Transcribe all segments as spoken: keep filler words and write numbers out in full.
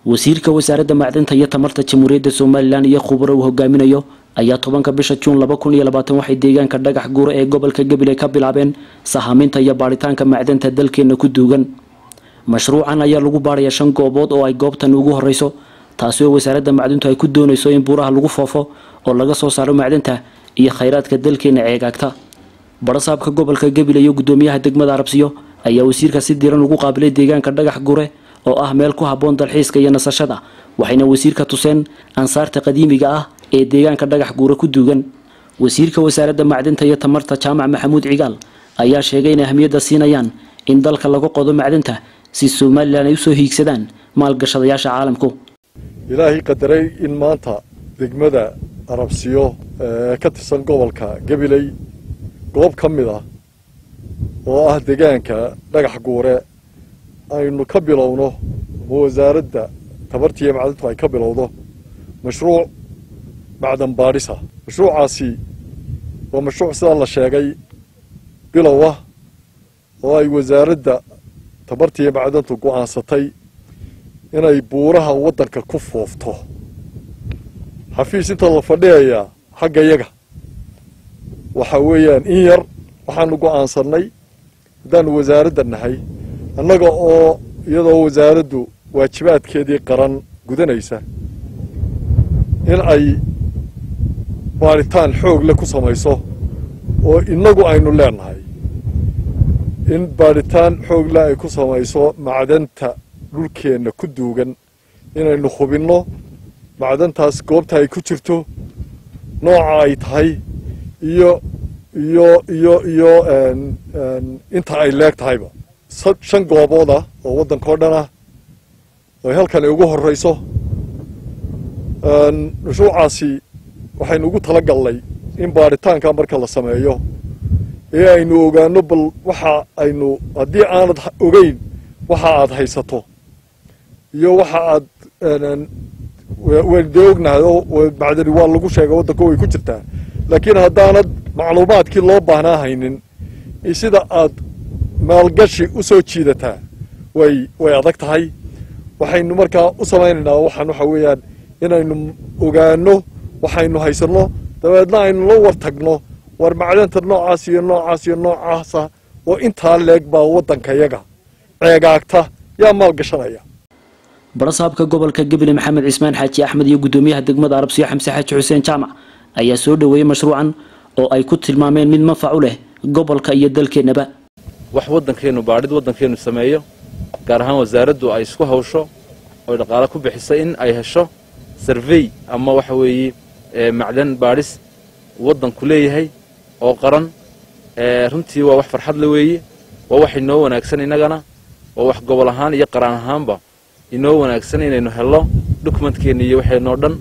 wasiirka wasaaradda macdanta iyo tamarta jamhuuriyadda Soomaaliland iyo khubaro hogaaminayo ayaa tobanka bisha June laba kun iyo labaatan waxay deegaanka dhagax guur ee gobolka Gabiley ka bilaabeen sahaminta iyo baaritaanka macdanta dalkeena ku duugan. mashruucan ayaa lagu baaraya shan goobood oo ay goobtan ugu horeyso taasi oo wasaaradda macdanta ay ku doonayso in buuraha lagu foofo oo laga soo saaro macdanta iyo kheyraadka dalkeena ceegaagta. barasaabka gobolka Gabiley iyo gudoomiyaha degmada Arabsiyo ayaa wasiirka si diiran ugu qaabilay deegaanka dhagax guure oo ah meel ku haboon dalxiiska iyo nasashada waxayna wasiirka tuseen ansaarta qadiimiga ah ee deegaanka dhagax guure ku duugan. wasiirka wasaaradda macdanta iyo tamarta Jaamac Maxamuud Cigaal ayaa sheegay in ahmiyadda siinayaan in dalka lagu qodo macdanta si Soomaaliland ay u soo hiigsadaan maalgashadayaasha caalamku. ilaahi qadaray in maanta degmada Arabsiyo ka tirsan gobolka Gabiley goob kamid ah oo ah deegaanka dhagax guure aynu ka bilowno wasaaradda tamarta iyo macdanta ay ka bilowdo mashruuc macdan baadhisa. mashruucaasi waa mashruuc sida la sheegay bilow ah oo ay wasaaradda tamarta iyo macdanta go'aansatay inay buuraha waddanka ku foofto. xafiis inta la fadhiyaya xagga yaga waxa weeyaan in yar waxaanu go'aansanay haddaan wasaaradda nahay annaga oo iyadoo wasaaraddu waajibaadkeedii qaran gudanaysa in ay baaritaan xoog leh ku samayso oo innagu aynu leenahay in baaritaan xoog leh ay ku samayso macdanta dhulkeenna ku duugan inaynu hubinno macdantaas goobta ay ku jirto nooca ay tahay iyo iyo iyo iyo inta ay leeg tahayba. shan goobood ah oo waddankoo dhan ah oo halkan ay ugu horreyso. mashruucaasi waxaynu ugu talagalnay in baaritaanka marka la sameeyo ee aynu ogaano bal waxa aynu haddii aanad ogeyn waxa aad haysato iyo waxa aad waynu ognahay oo macdani waa lagu sheegay waddanka way ku jirtaa laakiin haddaanad macluumaadkii loo baahnaa haynin sida aad maalgashi u soo jiidataa way way adag tahay. waxaynu markaa u samaynaynaa waxaan waxa weeyaan inaynu ogaano waxaynu haysanno dabeedna aynu la wartagno war macdanta noocaas iyo noocaas iyo noocaasa oo intaa leeg baa waddankayaga ceegaagta yaa maalgashanaya. barasaabka gobolka Gabiley Maxamed Cismaan Xaaji Axmed iyo gudoomiyaha degmada Arabsiyo Xamse Xaaji Xuseen Jaamac ayaa soo dhaweeyay mashruucan oo ay ku tilmaameen mid manfac u leh gobolka iyo dalkeenaba. wax waddankeenu baadhid waddankeenu sameeyo gaar ahaan wasaaraddu ay isku hawsho oo dhaqaale ku bixisay in ay hesho survey ama waxa weeye macdan baadhis waddanku leeyahay oo qaran. runtii waa wax farxad la weeye waa wax inoo wanaagsan inagana waa wax gobol ahaan iyo qaran ahaanba inoo wanaagsan inaynu helno documentkeena iyo waxeenoo dhan.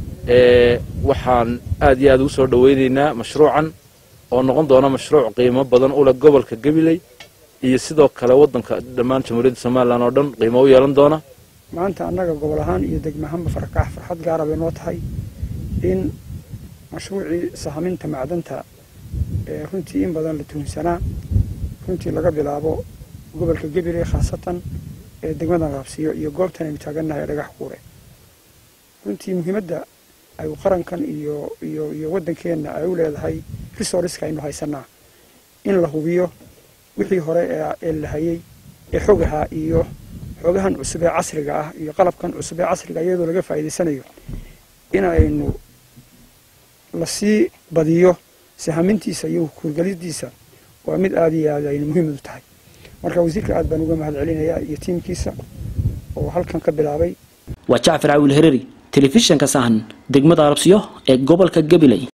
waxaan aad iyo aad ugu soo dhaweynaynaa mashruucan oo noqon doona mashruuc qiimo badan u leh gobolka Gabiley iyo sidoo kale waddanka dhammaan jamhuuriyadda Soomaaliland oo dhan qiimo u yeelan doona. maanta annaga gobol ahaan iyo degmo ahaanba farxad farxad gaar ah bay noo tahay in mashruucii sahaminta macdanta ee runtii in badan la tuhunsanaa runtii laga bilaabo gobolka Gabiley khaasatan ee degmada Arabsiyo iyo goobtan ay taaganahay dhagax guure. runtii muhiimadda ay qarankan iyo iyo iyo waddankeena ay u leedahay resource aynu haysanaa in la hubiyo wixii hore ee la hayay ee xogaha iyo xogahan cusub ee casriga ah iyo qalabkan cusub ee casriga iyadoo laga faa'iideysanayo in aynu la sii badiyo sahamintiisa iyo kurgalidiisa waa mid aad iyo aad ay muhiim u tahay. marka wasiirka aad baan uga mahadcelinayaa iyo tiimkiisa oo halkan ka bilaabay. waa Jaafar Awil Hereri telefishinka Sahan degmada Arabsiyo ee gobolka Gabiley.